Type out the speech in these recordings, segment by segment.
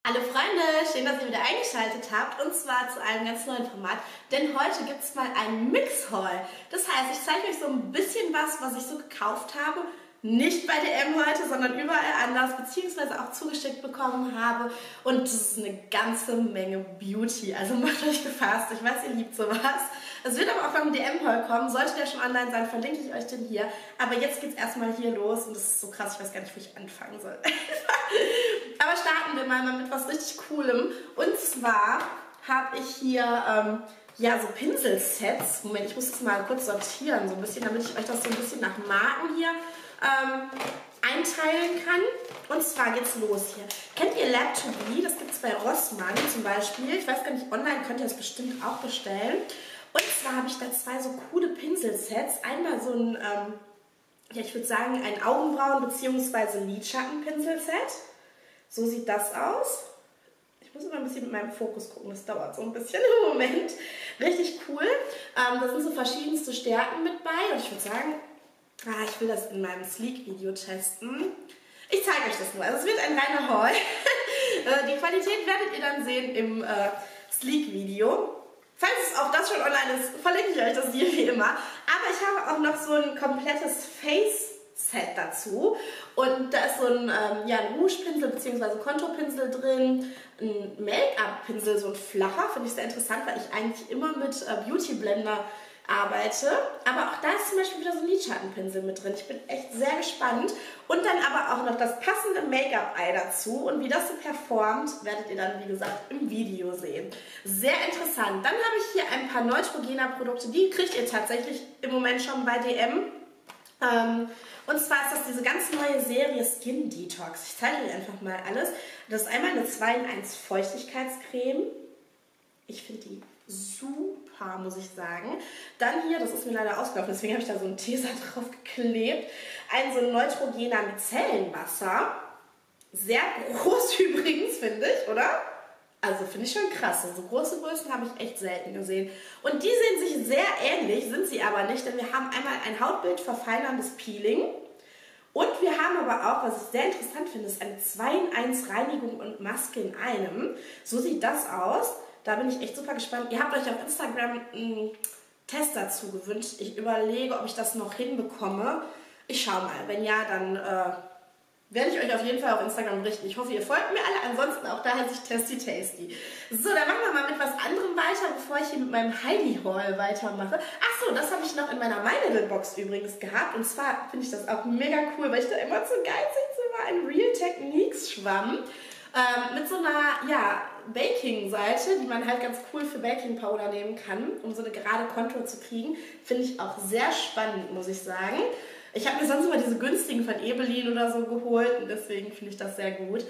Hallo Freunde, schön, dass ihr wieder eingeschaltet habt und zwar zu einem ganz neuen Format, denn heute gibt es mal einen Mix-Haul. Das heißt, ich zeige euch so ein bisschen was ich so gekauft habe, nicht bei DM heute, sondern überall anders, beziehungsweise auch zugeschickt bekommen habe und das ist eine ganze Menge Beauty, also macht euch gefasst, ich weiß, ihr liebt sowas. Es wird aber auch beim DM-Haul kommen, sollte der schon online sein, verlinke ich euch den hier, aber jetzt geht es erstmal hier los und das ist so krass, ich weiß gar nicht, wo ich anfangen soll. Aber starten wir mal mit was richtig Coolem. Und zwar habe ich hier ja, so Pinselsets. Moment, ich muss das mal kurz sortieren, so ein bisschen, damit ich euch das so ein bisschen nach Marken hier einteilen kann. Und zwar geht's los hier. Kennt ihr Lab2B? Das gibt es bei Rossmann zum Beispiel. Ich weiß gar nicht, online könnt ihr das bestimmt auch bestellen. Und zwar habe ich da zwei so coole Pinselsets. Einmal so ein, ja, ich würde sagen, ein Augenbrauen- bzw. Lidschattenpinselset. So sieht das aus. Ich muss immer ein bisschen mit meinem Fokus gucken, das dauert so ein bisschen im Moment. Richtig cool. Da sind so verschiedenste Stärken mit bei und ich würde sagen, ich will das in meinem Sleek-Video testen. Ich zeige euch das nur, also es wird ein reiner Haul. Die Qualität werdet ihr dann sehen im Sleek-Video. Falls auch das schon online ist, verlinke ich euch das hier wie immer. Aber ich habe auch noch so ein komplettes Face-Set dazu. Und da ist so ein, ja, ein Rouge-Pinsel bzw. Konturpinsel drin, ein Make-up-Pinsel, so ein flacher, finde ich sehr interessant, weil ich eigentlich immer mit Beauty-Blender arbeite. Aber auch da ist zum Beispiel wieder so ein Lidschattenpinsel mit drin. Ich bin echt sehr gespannt. Und dann aber auch noch das passende Make-up-Eye dazu. Und wie das so performt, werdet ihr dann, wie gesagt, im Video sehen. Sehr interessant. Dann habe ich hier ein paar Neutrogena-Produkte. Die kriegt ihr tatsächlich im Moment schon bei DM. Und zwar ist das diese ganz neue Serie Skin Detox. Ich zeige euch einfach mal alles. Das ist einmal eine 2-in-1 Feuchtigkeitscreme. Ich finde die super, muss ich sagen. Dann hier, das ist mir leider ausgelaufen, deswegen habe ich da so einen Teser drauf geklebt. Ein so ein Neutrogena Micellenwasser. Sehr groß übrigens, finde ich, oder? Also finde ich schon krass. So große Größen habe ich echt selten gesehen. Und die sehen sich sehr ähnlich, sind sie aber nicht, denn wir haben einmal ein Hautbild verfeinerndes Peeling. Und wir haben aber auch, was ich sehr interessant finde, ist eine 2-in-1 Reinigung und Maske in einem. So sieht das aus. Da bin ich echt super gespannt. Ihr habt euch auf Instagram einen Test dazu gewünscht. Ich überlege, ob ich das noch hinbekomme. Ich schaue mal. Wenn ja, dann werde ich euch auf jeden Fall auf Instagram berichten. Ich hoffe, ihr folgt mir alle. Ansonsten auch da heiße ich Testy Tasty. So, dann machen wir mal mit was anderem weiter, bevor ich hier mit meinem Heidi Haul weitermache. Ach so, das habe ich noch in meiner My Little Box übrigens gehabt. Und zwar finde ich das auch mega cool, weil ich da immer zu geizig war. Ein Real Techniques Schwamm. Mit so einer, ja, Baking-Seite, die man halt ganz cool für Baking Powder nehmen kann, um so eine gerade Kontur zu kriegen. Finde ich auch sehr spannend, muss ich sagen. Ich habe mir sonst immer diese günstigen von Ebelin oder so geholt und deswegen finde ich das sehr gut.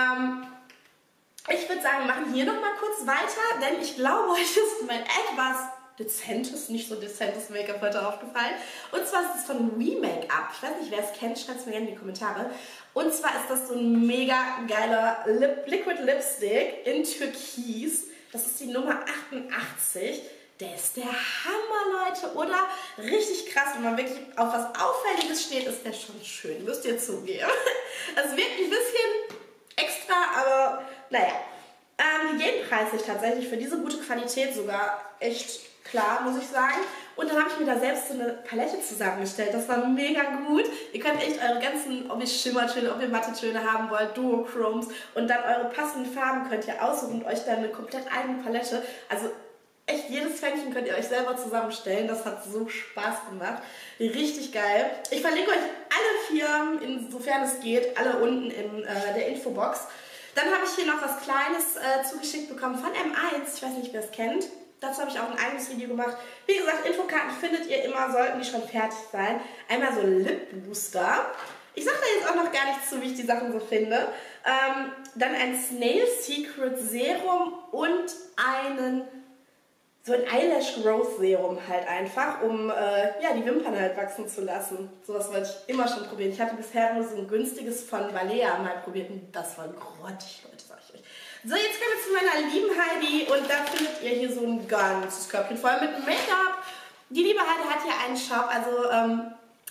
Ich würde sagen, wir machen hier nochmal kurz weiter, denn ich glaube, euch ist mein etwas dezentes, nicht so dezentes Make-up heute aufgefallen. Und zwar ist es von WeMake-up. Ich weiß nicht, wer es kennt, schreibt es mir gerne in die Kommentare. Und zwar ist das so ein mega geiler Liquid Lipstick in Türkis. Das ist die Nummer 88. Der ist der Hammer, Leute, oder? Richtig krass, wenn man wirklich auf was Auffälliges steht, ist der schon schön, müsst ihr zugeben. Es wirkt ein bisschen extra, aber naja. Hygienenpreislich tatsächlich für diese gute Qualität sogar echt klar, muss ich sagen. Und dann habe ich mir da selbst so eine Palette zusammengestellt. Das war mega gut. Ihr könnt echt eure ganzen, ob ihr Schimmertöne, ob ihr Mattetöne haben wollt, Duochromes und dann eure passenden Farben könnt ihr aussuchen und euch dann eine komplett eigene Palette. Also echt jedes Fännchen könnt ihr euch selber zusammenstellen. Das hat so Spaß gemacht. Richtig geil. Ich verlinke euch alle Firmen, insofern es geht, alle unten in der Infobox. Dann habe ich hier noch was Kleines zugeschickt bekommen von M1. Ich weiß nicht, wer es kennt. Dazu habe ich auch ein eigenes Video gemacht. Wie gesagt, Infokarten findet ihr immer, sollten die schon fertig sein. Einmal so Lip Booster. Ich sage da jetzt auch noch gar nichts zu, wie ich die Sachen so finde. Dann ein Snail Secret Serum und so ein Eyelash Growth Serum halt einfach, um ja, die Wimpern halt wachsen zu lassen. Sowas wollte ich immer schon probieren. Ich hatte bisher nur so ein günstiges von Balea mal probiert und das war grottig, Leute, sag ich euch. So, jetzt kommen wir zu meiner lieben Heidi und da findet ihr hier so ein ganzes Körbchen voll mit Make-up. Die liebe Heidi hat hier einen Shop, also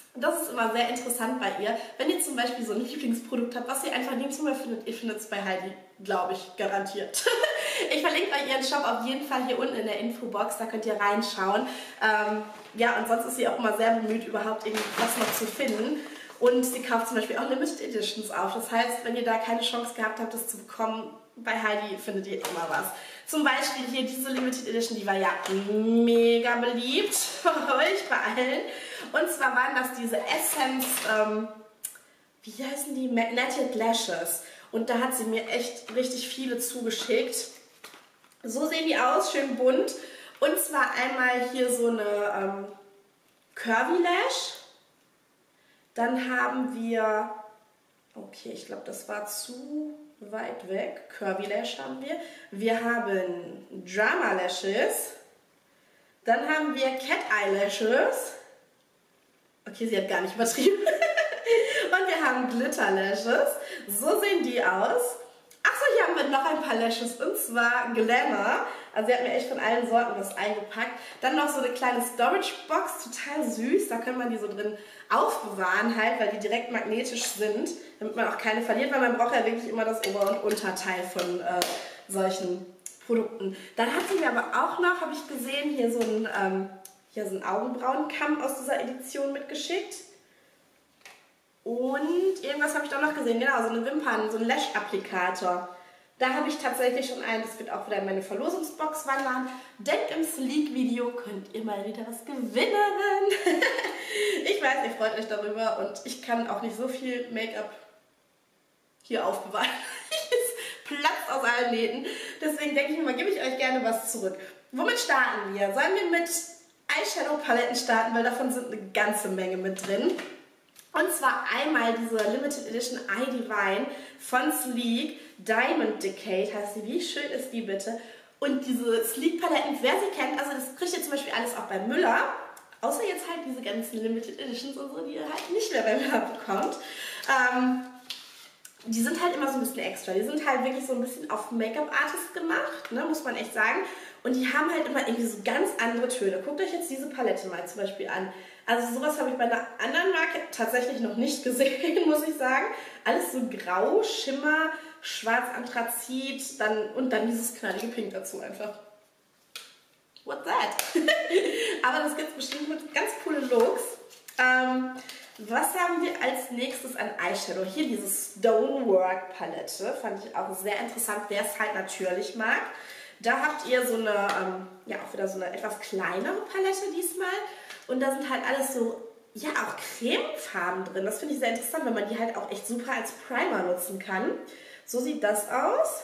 Das ist immer sehr interessant bei ihr. Wenn ihr zum Beispiel so ein Lieblingsprodukt habt, was ihr einfach nirgendwo findet, ihr findet es bei Heidi, glaube ich, garantiert. Ich verlinke euch ihren Shop auf jeden Fall hier unten in der Infobox, da könnt ihr reinschauen. Ja, und sonst ist sie auch immer sehr bemüht, überhaupt irgendwas noch zu finden. Und sie kauft zum Beispiel auch Limited Editions auf. Das heißt, wenn ihr da keine Chance gehabt habt, das zu bekommen, bei Heidi findet ihr immer was. Zum Beispiel hier diese Limited Edition, die war ja mega beliebt bei euch, bei allen. Und zwar waren das diese Essence, wie heißen die? Magnetic Lashes. Und da hat sie mir echt richtig viele zugeschickt. So sehen die aus, schön bunt. Und zwar einmal hier so eine Curvy Lash. Dann haben wir, okay, ich glaube, das war zu weit weg. Curvy Lash haben wir. Wir haben Drama Lashes. Dann haben wir Cat Eyelashes. Okay, sie hat gar nicht übertrieben. Und wir haben Glitter Lashes. So sehen die aus. Achso, hier haben wir noch ein paar Lashes, und zwar Glamour. Also sie hat mir echt von allen Sorten was eingepackt. Dann noch so eine kleine Storage Box, total süß. Da kann man die so drin aufbewahren halt, weil die direkt magnetisch sind, damit man auch keine verliert, weil man braucht ja wirklich immer das Ober- und Unterteil von solchen Produkten. Dann hat sie mir aber auch noch, habe ich gesehen, hier so einen Augenbrauenkamm aus dieser Edition mitgeschickt. Und irgendwas habe ich auch noch gesehen, genau, so eine Wimpern, so ein Lash-Applikator. Da habe ich tatsächlich schon einen, das wird auch wieder in meine Verlosungsbox wandern, denn im Sleek-Video könnt ihr mal wieder was gewinnen. Ich weiß, ihr freut euch darüber und ich kann auch nicht so viel Make-up hier aufbewahren. Es platzt aus allen Nähten. Deswegen denke ich mir mal, gebe ich euch gerne was zurück. Womit starten wir? Sollen wir mit Eyeshadow-Paletten starten, weil davon sind eine ganze Menge mit drin. Und zwar einmal diese Limited Edition Eye Divine von Sleek, Diamond Decade heißt sie. Wie schön ist die bitte? Und diese Sleek Paletten, wer sie kennt, also das kriegt ihr zum Beispiel alles auch bei Müller. Außer jetzt halt diese ganzen Limited Editions und so, die ihr halt nicht mehr bei Müller bekommt. Die sind halt immer so ein bisschen extra. Die sind halt wirklich so ein bisschen auf Make-up-Artist gemacht, ne, muss man echt sagen. Und die haben halt immer irgendwie so ganz andere Töne. Guckt euch jetzt diese Palette mal zum Beispiel an. Also sowas habe ich bei einer anderen Marke tatsächlich noch nicht gesehen, muss ich sagen. Alles so grau, Schimmer, schwarz, Anthrazit und dann dieses knallige Pink dazu einfach. What's that? Aber das gibt es bestimmt mit ganz coole Looks. Was haben wir als nächstes an Eyeshadow? Hier diese Stonework Palette, fand ich auch sehr interessant, wer es halt natürlich mag. Da habt ihr so eine, ja auch wieder so eine etwas kleinere Palette diesmal. Und da sind halt alles so, ja auch Cremefarben drin. Das finde ich sehr interessant, weil man die halt auch echt super als Primer nutzen kann. So sieht das aus.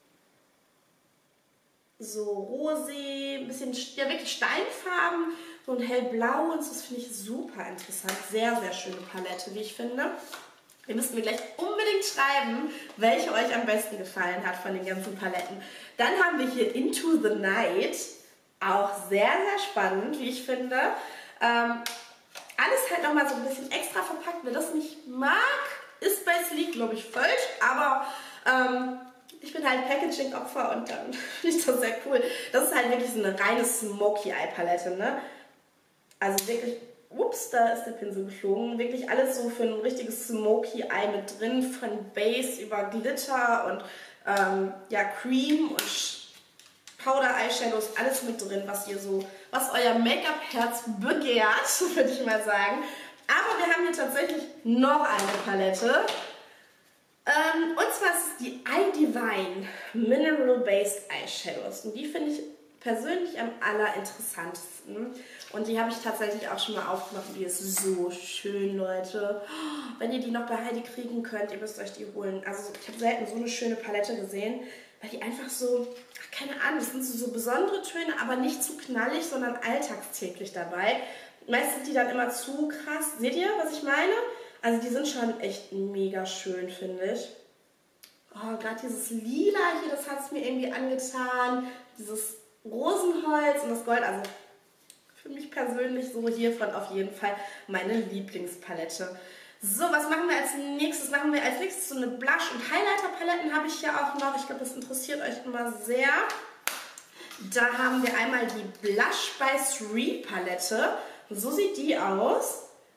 So rosé, ein bisschen, ja wirklich Steinfarben, so ein hellblau und so, das finde ich super interessant. Sehr, sehr schöne Palette, wie ich finde. Ihr müsst mir gleich unbedingt schreiben, welche euch am besten gefallen hat von den ganzen Paletten. Dann haben wir hier Into the Night, auch sehr, sehr spannend, wie ich finde. Alles halt nochmal so ein bisschen extra verpackt. Wer das nicht mag, ist bei Sleek, glaube ich, falsch, aber ich bin halt Packaging-Opfer und dann finde ich das sehr cool. Das ist halt wirklich so eine reine Smoky Eye Palette, ne? Also wirklich, ups, da ist der Pinsel geflogen. Wirklich alles so für ein richtiges Smoky Eye mit drin, von Base über Glitter und ja, Cream und Powder Eyeshadows, alles mit drin, was euer Make-up-Herz begehrt, würde ich mal sagen. Aber wir haben hier tatsächlich noch eine Palette. Und zwar ist es die Eye Divine Mineral Based Eyeshadows. Und die finde ich persönlich am allerinteressantesten. Und die habe ich tatsächlich auch schon mal aufgemacht. Und die ist so schön, Leute. Wenn ihr die noch bei Heidi kriegen könnt, ihr müsst euch die holen. Also ich habe selten so eine schöne Palette gesehen, weil die einfach so, keine Ahnung, das sind so besondere Töne, aber nicht zu knallig, sondern alltagstäglich dabei. Meist sind die dann immer zu krass. Seht ihr, was ich meine? Also die sind schon echt mega schön, finde ich. Oh, gerade dieses Lila hier, das hat es mir irgendwie angetan. Dieses Rosenholz und das Gold, also für mich persönlich so hiervon auf jeden Fall meine Lieblingspalette. So, was machen wir als nächstes? Machen wir als nächstes so eine Blush- und Highlighter-Paletten habe ich ja auch noch. Ich glaube, das interessiert euch immer sehr. Da haben wir einmal die Blush by 3 Palette. So sieht die aus.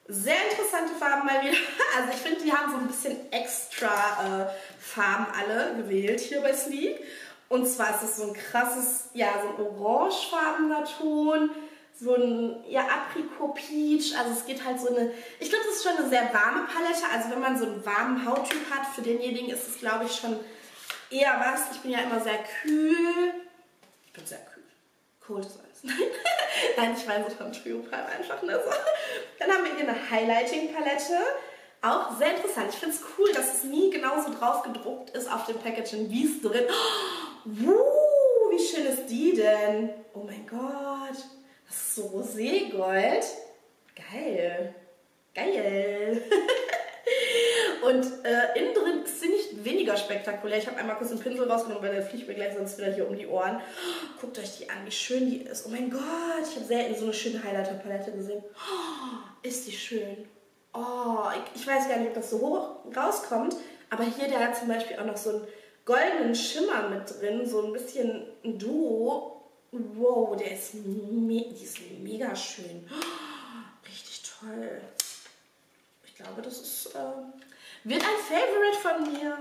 Sehr interessante Farben mal wieder. Also ich finde, die haben so ein bisschen extra Farben alle gewählt hier bei Sleek. Und zwar ist es so ein krasses, ja, so ein orangefarbener Ton, so ein, ja, Aprikot Peach. Also es geht halt so eine, ich glaube, das ist schon eine sehr warme Palette. Also wenn man so einen warmen Hauttyp hat, für denjenigen ist es, glaube ich, schon eher was. Ich bin ja immer sehr kühl. Ich bin sehr kühl. Cold ist alles. Nein, ich meine so vom Trio-Palm einfach nur so. Dann haben wir hier eine Highlighting-Palette. Auch sehr interessant. Ich finde es cool, dass es nie genauso drauf gedruckt ist auf dem Packaging, wie es drin. Wie schön ist die denn? Oh mein Gott. Das ist so Roségold. Geil. Geil. Und innen drin ist sie nicht weniger spektakulär. Ich habe einmal kurz den Pinsel rausgenommen, weil der fliegt mir gleich sonst wieder hier um die Ohren. Guckt euch die an, wie schön die ist. Oh mein Gott, ich habe selten so eine schöne Highlighter-Palette gesehen. Ist die schön. Oh, ich weiß gar nicht, ob das so hoch rauskommt. Aber hier, der hat zum Beispiel auch noch so einen goldenen Schimmer mit drin. So ein bisschen ein Duo. Wow, die ist mega schön. Richtig toll. Ich glaube, das ist, wird ein Favorite von mir.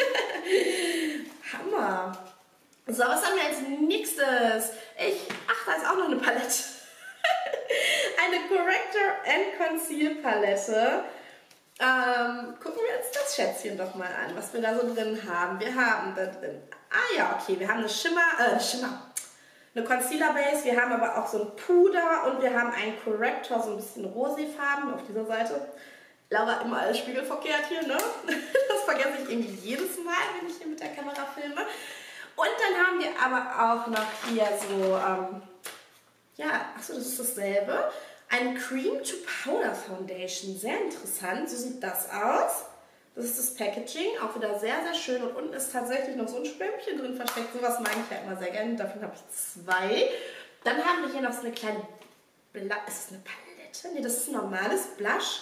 Hammer. So, was haben wir als nächstes? Da ist auch noch eine Palette. Eine Corrector and Conceal Palette. Gucken wir uns das Schätzchen doch mal an, was wir da so drin haben. Wir haben da drin, wir haben eine Concealer Base, wir haben aber auch so ein Puder und wir haben einen Corrector, so ein bisschen roséfarben auf dieser Seite. Laura immer alles spiegelverkehrt hier, ne? Das vergesse ich irgendwie jedes Mal, wenn ich hier mit der Kamera filme. Und dann haben wir aber auch noch hier so, das ist dasselbe. Eine Cream to Powder Foundation, sehr interessant, so sieht das aus. Das ist das Packaging, auch wieder sehr, sehr schön. Und unten ist tatsächlich noch so ein Schwämmchen drin versteckt. Sowas mag ich ja immer sehr gerne, davon habe ich 2. Dann haben wir hier noch so eine kleine, ist das eine Palette? Ne, das ist ein normales Blush.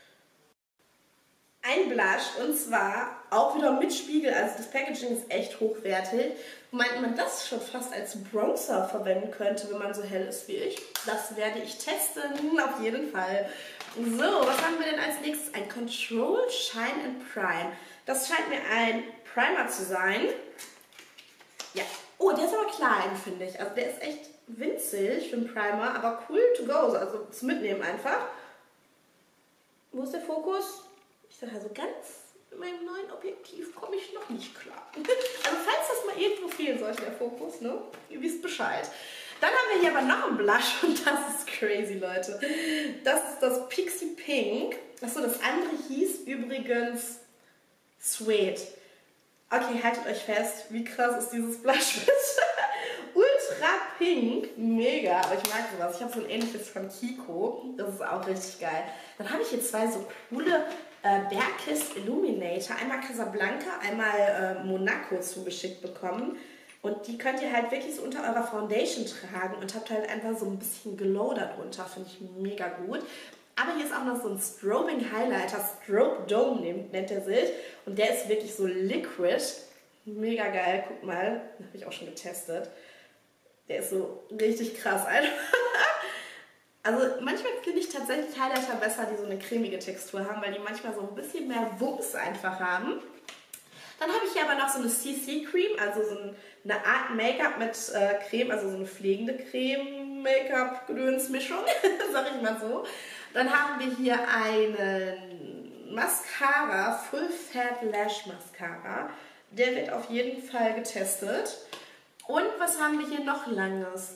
Ein Blush und zwar auch wieder mit Spiegel, also das Packaging ist echt hochwertig. Meint man das schon fast als Bronzer verwenden könnte, wenn man so hell ist wie ich? Das werde ich testen, auf jeden Fall. So, was haben wir denn als nächstes? Ein Control Shine and Prime. Das scheint mir ein Primer zu sein. Ja, oh, der ist aber klein, finde ich. Also der ist echt winzig für einen Primer, aber cool to go, also zum Mitnehmen einfach. Wo ist der Fokus? Ich sage also ganz mit meinem neuen Objektiv komme ich noch nicht klar. Also falls das mal irgendwo fehlen sollte, der Fokus, ne? Ihr wisst Bescheid. Dann haben wir hier aber noch einen Blush und das ist crazy, Leute. Das ist das Pixie Pink. Achso, das andere hieß übrigens Sweet. Okay, haltet euch fest, wie krass ist dieses Blush bitte? Ultra pink, mega, aber ich mag sowas. Ich habe so ein ähnliches von Kiko, das ist auch richtig geil. Dann habe ich hier 2 so coole Bergkiss Illuminator, einmal Casablanca, einmal Monaco zugeschickt bekommen. Und die könnt ihr halt wirklich so unter eurer Foundation tragen und habt halt einfach so ein bisschen Glow darunter, finde ich mega gut. Aber hier ist auch noch so ein Strobing Highlighter, Strobe Dome nennt er sich. Und der ist wirklich so liquid, mega geil, guck mal, den habe ich auch schon getestet. Der ist so richtig krass einfach. Also manchmal finde ich tatsächlich Highlighter besser, die so eine cremige Textur haben, weil die manchmal so ein bisschen mehr Wumms einfach haben. Dann habe ich hier aber noch so eine CC-Cream, also so eine Art Make-up mit Creme, also so eine pflegende Creme-Make-up-Gedöns-Mischung, sag ich mal so. Dann haben wir hier einen Mascara, Full Fat Lash Mascara. Der wird auf jeden Fall getestet. Und was haben wir hier noch Langes?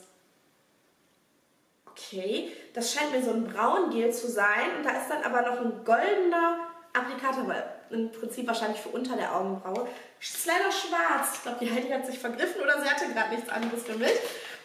Okay, das scheint mir so ein Braungel zu sein. Und da ist dann aber noch ein goldener Applikator, weil im Prinzip wahrscheinlich für unter der Augenbraue. Ist leider schwarz. Ich glaube, die Heidi hat sich vergriffen oder sie hatte gerade nichts anderes für mich.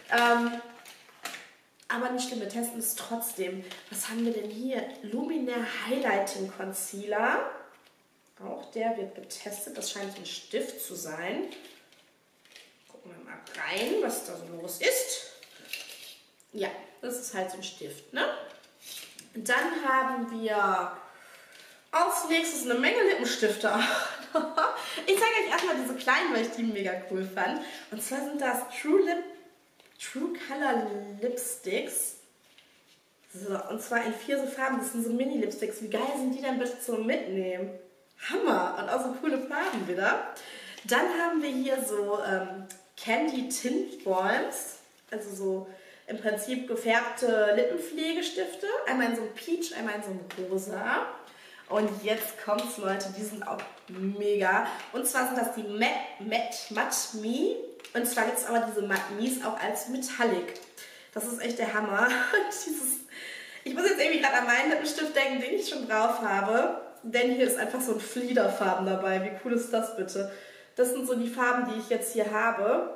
Aber nicht schlimm, wir testen es trotzdem. Was haben wir denn hier? Luminaire Highlighting Concealer. Auch der wird getestet. Das scheint ein Stift zu sein. Gucken wir mal rein, was da so los ist. Ja, das ist halt so ein Stift, ne? Dann haben wir als nächstes eine Menge Lippenstifte. Ich zeige euch erstmal diese kleinen, weil ich die mega cool fand. Und zwar sind das True Color Lipsticks. So, und zwar in 4 so Farben. Das sind so Mini-Lipsticks. Wie geil sind die denn bitte zum Mitnehmen? Hammer! Und auch so coole Farben wieder. Dann haben wir hier so Candy Tint Balms. Also so im Prinzip gefärbte Lippenpflegestifte. Einmal in so einem Peach, einmal in so einem Rosa. Und jetzt kommt's, Leute, die sind auch mega. Und zwar sind das die Matte Me. Und zwar gibt es aber diese Matte Me's auch als Metallic. Das ist echt der Hammer. Ich muss jetzt irgendwie gerade an meinen Lippenstift denken, den ich schon drauf habe. Denn hier ist einfach so ein Fliederfarben dabei. Wie cool ist das bitte? Das sind so die Farben, die ich jetzt hier habe.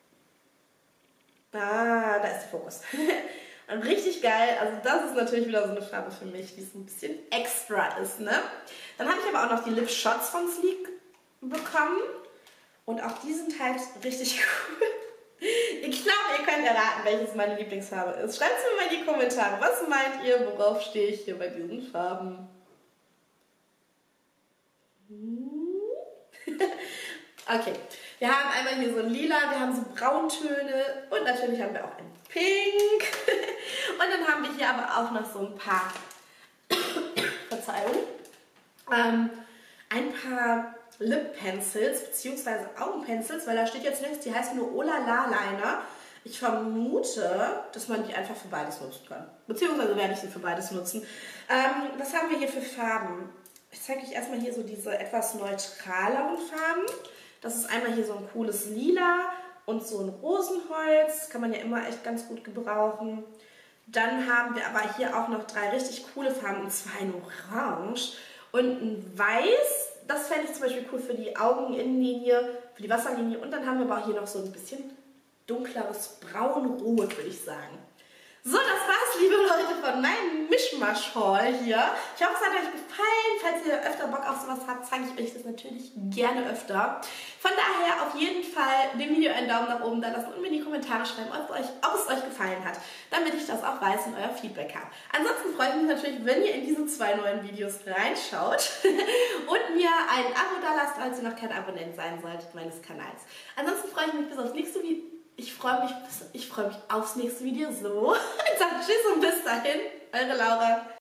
Ah, da ist der Fokus. Und richtig geil. Also das ist natürlich wieder so eine Farbe für mich, die so ein bisschen extra ist, ne? Dann habe ich aber auch noch die Lip Shots von Sleek bekommen. Und auch die sind halt richtig cool. Ich glaube, ihr könnt erraten, welches meine Lieblingsfarbe ist. Schreibt es mir mal in die Kommentare. Was meint ihr, worauf stehe ich hier bei diesen Farben? Okay, wir haben einmal hier so ein Lila, wir haben so Brauntöne und natürlich haben wir auch ein Pink. Und dann haben wir hier aber auch noch so ein paar, Verzeihung, ein paar Lip Pencils bzw. Augenpencils, weil da steht jetzt nichts, die heißen nur Olala Liner. Ich vermute, dass man die einfach für beides nutzen kann. Beziehungsweise werde ich sie für beides nutzen. Was haben wir hier für Farben? Ich zeige euch erstmal hier so diese etwas neutraleren Farben. Das ist einmal hier so ein cooles Lila und so ein Rosenholz. Kann man ja immer echt ganz gut gebrauchen. Dann haben wir aber hier auch noch 3 richtig coole Farben, und zwar ein Orange und ein Weiß. Das fände ich zum Beispiel cool für die Augeninnenlinie, für die Wasserlinie. Und dann haben wir aber auch hier noch so ein bisschen dunkleres Braun-Rot, würde ich sagen. So, das war's, liebe Leute, von meinem Mischmasch-Haul hier. Ich hoffe, es hat euch gefallen. Falls ihr öfter Bock auf sowas habt, zeige ich euch das natürlich gerne öfter. Von daher auf jeden Fall dem Video einen Daumen nach oben da lassen und mir in die Kommentare schreiben, ob es euch gefallen hat, damit ich das auch weiß und euer Feedback habe. Ansonsten freue ich mich natürlich, wenn ihr in diese 2 neuen Videos reinschaut und mir ein Abo da lasst, falls ihr noch kein Abonnent sein solltet meines Kanals. Ansonsten freue ich mich bis aufs nächste Video. Ich freue mich aufs nächste Video. So, jetzt sage ich tschüss und bis dahin. Eure Laura.